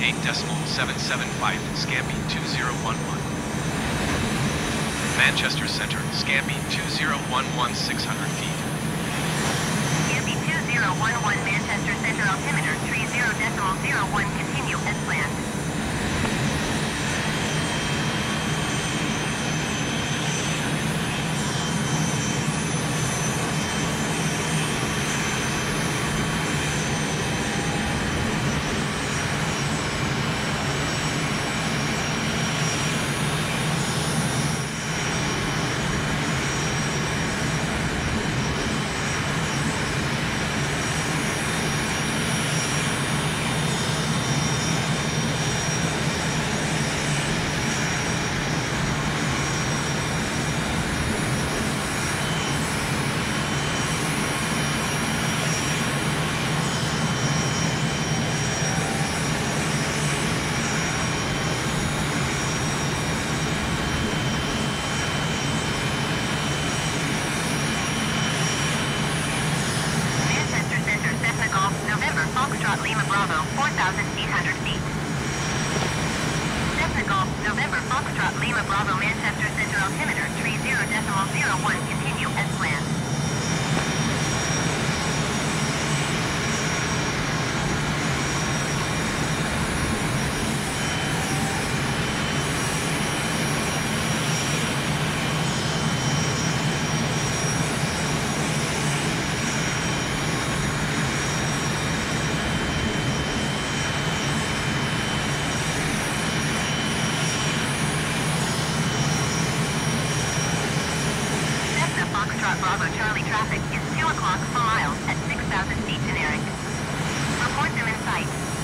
8.775, Scampi 2011. Manchester Center, Scampi 2011, 600 feet. Scampi 2011, Manchester Center, altimeter 30.01, continue as planned. Foxtrot Lima Bravo, 4,800 feet. Technical, November Foxtrot Lima Bravo, Manchester Center, altimeter 30.01, continue as planned. Foxtrot Bravo Charlie traffic is 2 o'clock for miles at 6,000 feet generic. Report them in sight.